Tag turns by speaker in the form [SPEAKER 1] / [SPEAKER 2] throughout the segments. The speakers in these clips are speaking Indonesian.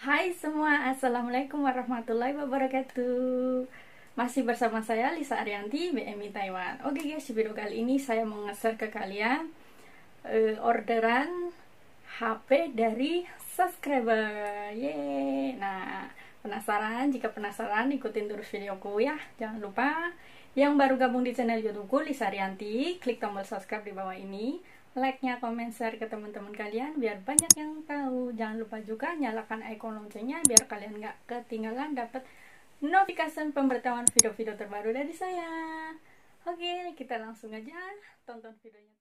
[SPEAKER 1] Hai semua, Assalamualaikum warahmatullahi wabarakatuh. Masih bersama saya Lisa Arianti, BMI Taiwan. Oke guys, di video kali ini saya mau nge-share ke kalian orderan HP dari subscriber. Yeay. Nah, penasaran? Jika penasaran, ikutin terus videoku ya. Jangan lupa yang baru gabung di channel YouTubeku Lisa Arianti, klik tombol subscribe di bawah ini. Like-nya, komen, share ke teman-teman kalian biar banyak yang tahu. Jangan lupa juga nyalakan icon loncengnya biar kalian nggak ketinggalan dapat notifikasi pemberitahuan video-video terbaru dari saya. Oke, kita langsung aja tonton videonya.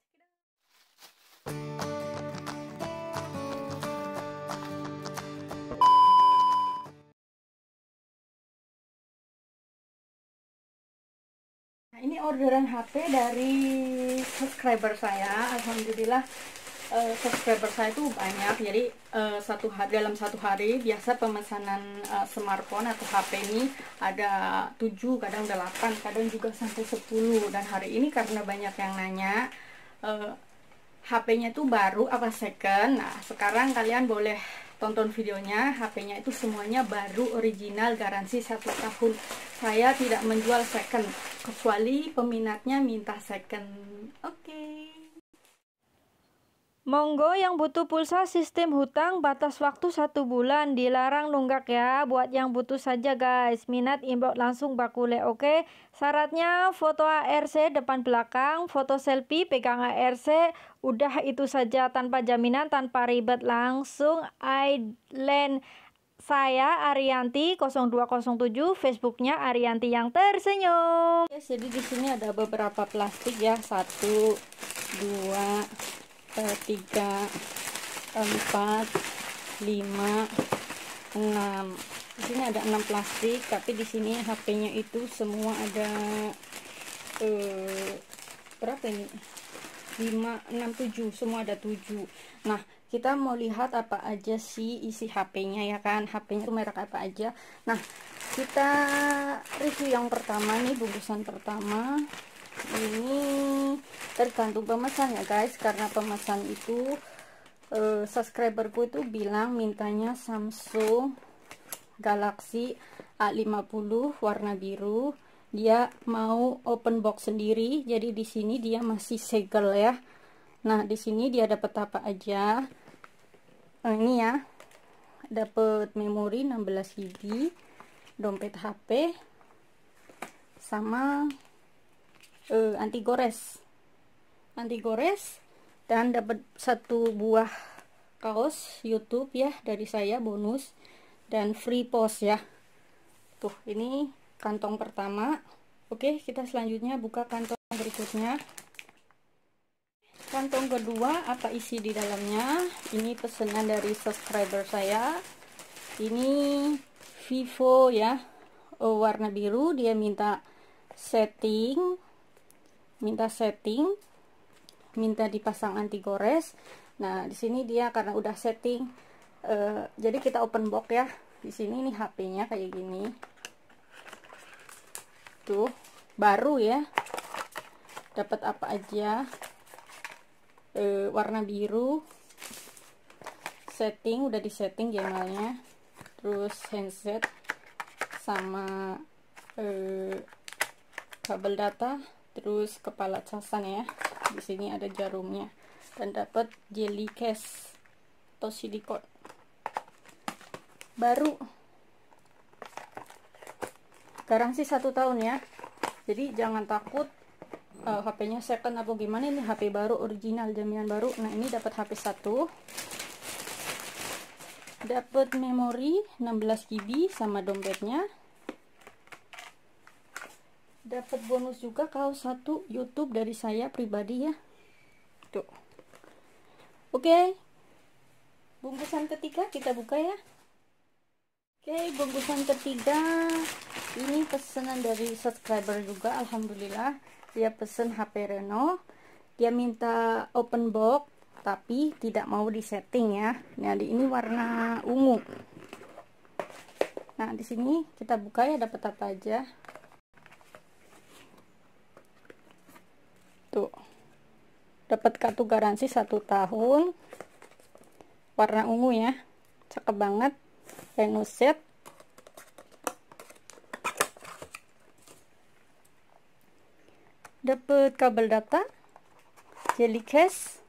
[SPEAKER 1] Nah, ini orderan HP dari subscriber saya. Alhamdulillah subscriber saya itu banyak. Jadi dalam satu hari biasa pemesanan smartphone atau HP ini ada 7, kadang 8, kadang juga sampai 10. Dan hari ini karena banyak yang nanya HP-nya itu baru apa second. Nah, sekarang kalian boleh tonton videonya. HP-nya itu semuanya baru, original, garansi 1 tahun. Saya tidak menjual second, kecuali peminatnya minta second. Oke.
[SPEAKER 2] Monggo yang butuh pulsa sistem hutang batas waktu 1 bulan, dilarang nunggak ya. Buat yang butuh saja guys, minat inbox langsung bakule. Oke, syaratnya foto ARC depan belakang, foto selfie pegang ARC, udah itu saja, tanpa jaminan, tanpa ribet. Langsung idland saya Arianti 0207, Facebooknya Arianti yang tersenyum.
[SPEAKER 1] Yes, jadi di sini ada beberapa plastik ya, 1, 2, 3, 4, 5, 6. Di sini ada 6 plastik, tapi di sini HP-nya itu semua ada berapa ini? 5, 6, 7, semua ada 7. Nah, kita mau lihat apa aja sih isi HP-nya ya kan. HP-nya itu merek apa aja. Nah, kita review yang pertama nih, bungkusan pertama. Ini tergantung pemesan ya guys, karena pemesan itu subscriberku itu bilang mintanya Samsung Galaxy A50 warna biru. Dia mau open box sendiri, jadi di sini dia masih segel ya. Nah, di sini dia dapat apa aja? Ini ya, dapat memori 16 GB, dompet HP, sama anti gores, dan dapat 1 buah kaos YouTube ya dari saya bonus, dan free post ya. Tuh, ini kantong pertama. Oke, kita selanjutnya buka kantong berikutnya. Kantong kedua, apa isi di dalamnya? Ini pesanan dari subscriber saya. Ini Vivo ya, warna biru. Dia minta setting, minta dipasang anti gores. Nah, di sini dia karena udah setting, jadi kita open box ya. Di sini nih HP-nya kayak gini. Tuh, baru ya. Dapat apa aja? Warna biru, setting, udah disetting jamalnya, terus handset sama kabel data, terus kepala casan ya. Di sini ada jarumnya, dan dapat jelly case atau silikon baru, garansi 1 tahun ya. Jadi jangan takut HP-nya second apa gimana. Ini HP baru, original, jaminan baru. Nah, ini dapat HP 1, dapat memori 16 GB sama dompetnya, dapat bonus juga kaos 1 YouTube dari saya pribadi ya. Tuh. Oke, bungkusan ketiga kita buka ya. Oke, bungkusan ketiga ini pesanan dari subscriber juga. Alhamdulillah, dia pesen HP Reno. Dia minta open box tapi tidak mau disetting ya. Nah, ini warna ungu. Nah, di sini kita buka ya, dapat apa aja. Tuh, dapat kartu garansi 1 tahun, warna ungu ya, cakep banget. Reno set. Dapat kabel data, jelly case,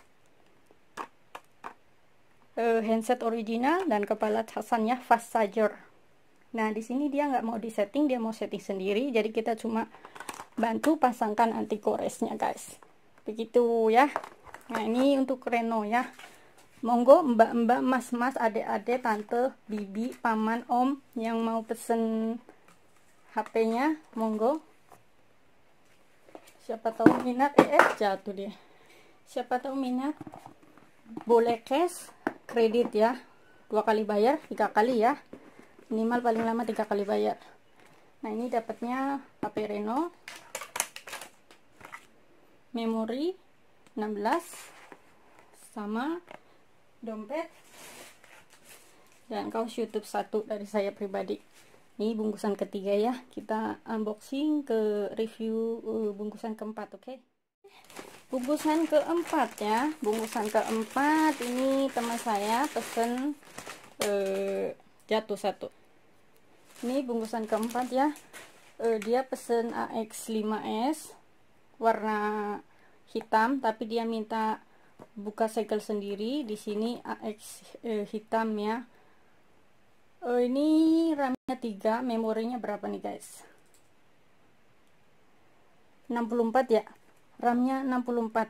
[SPEAKER 1] handset original, dan kepala casannya fast charger. Nah, di sini dia nggak mau disetting, dia mau setting sendiri. Jadi kita cuma bantu pasangkan anti koresnya, guys. Begitu ya. Nah, ini untuk Reno ya. Monggo mbak-mbak, mas-mas, adek-adek, tante, bibi, paman, om yang mau pesen HP-nya, monggo. Siapa tahu minat, jatuh dia. Siapa tahu minat, boleh cash, kredit ya. 2 kali bayar, 3 kali ya. Minimal paling lama 3 kali bayar. Nah, ini dapatnya HP Reno. Memori 16 sama dompet dan kaos YouTube 1 dari saya pribadi. Ini bungkusan ketiga ya, kita unboxing ke review bungkusan keempat, oke? Bungkusan keempat ya, bungkusan keempat ini teman saya pesen jatuh 1. Ini bungkusan keempat ya, dia pesen AX5S warna hitam, tapi dia minta buka segel sendiri. Di sini AX hitam ya. Ini RAM-nya 3, memorinya berapa nih guys? 64 ya. RAM-nya 64.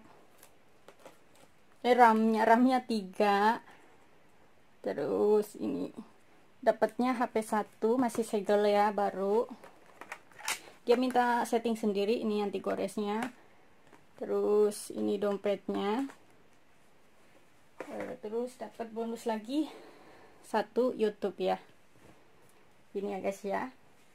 [SPEAKER 1] RAM-nya 3. Terus ini dapatnya HP 1, masih segel ya, baru. Dia minta setting sendiri, ini anti goresnya. Terus ini dompetnya. Terus dapat bonus lagi 1 YouTube ya. Ini ya guys ya.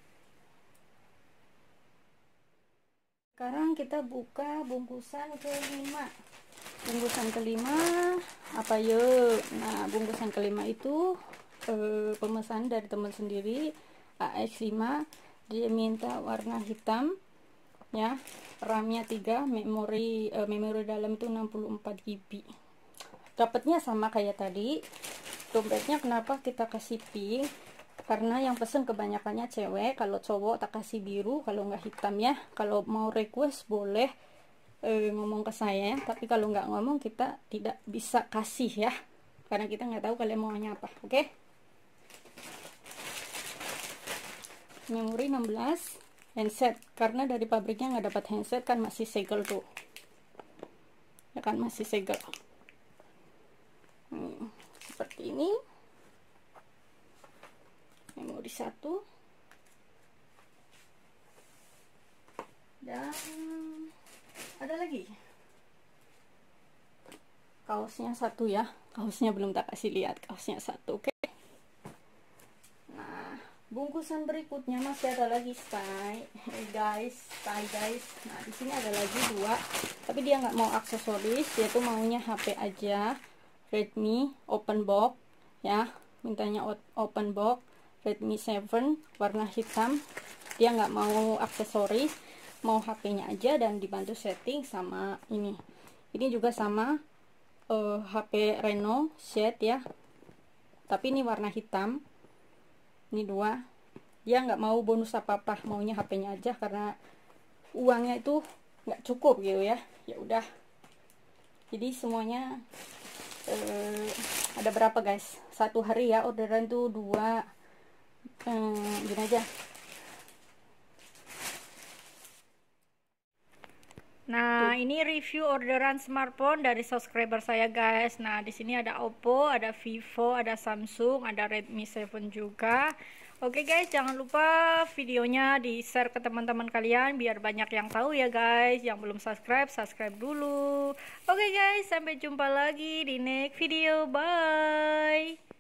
[SPEAKER 1] Sekarang kita buka bungkusan kelima. Bungkusan kelima apa yuk? Nah, bungkusan kelima itu pemesan dari teman sendiri, AX5. Dia minta warna hitam ya. RAM-nya 3, memori dalam itu 64 GB. Dapatnya sama kayak tadi. Dompetnya kenapa kita kasih pink? Karena yang pesen kebanyakannya cewek. Kalau cowok tak kasih biru, kalau nggak hitam ya. Kalau mau request boleh ngomong ke saya, tapi kalau nggak ngomong kita tidak bisa kasih ya, karena kita nggak tahu kalian maunya apa. Oke? Memori 16. Handset, karena dari pabriknya nggak dapat handset kan, masih segel tuh ya kan, masih segel. Seperti ini. Memori 1 dan ada lagi kaosnya 1 ya. Kaosnya belum tak kasih lihat, kaosnya 1. Oke. Nah, bungkusan berikutnya masih ada lagi stay guys. Nah, di sini ada lagi 2, tapi dia nggak mau aksesoris, dia tuh maunya HP aja. Redmi open box ya, mintanya open box. Redmi 7 warna hitam. Dia nggak mau aksesoris, mau HP-nya aja dan dibantu setting sama ini. Ini juga sama HP Reno set ya, tapi ini warna hitam. Ini 2. Dia nggak mau bonus apa-apa, maunya HP-nya aja karena uangnya itu nggak cukup gitu ya. Ya udah. Jadi semuanya ada berapa guys? 1 hari ya orderan tuh 2. Gini aja.
[SPEAKER 2] Nah, ini review orderan smartphone dari subscriber saya, guys. Nah, di sini ada Oppo, ada Vivo, ada Samsung, ada Redmi 7 juga. Oke, guys, jangan lupa videonya di-share ke teman-teman kalian biar banyak yang tahu ya, guys. Yang belum subscribe, subscribe dulu. Oke, guys, sampai jumpa lagi di next video. Bye.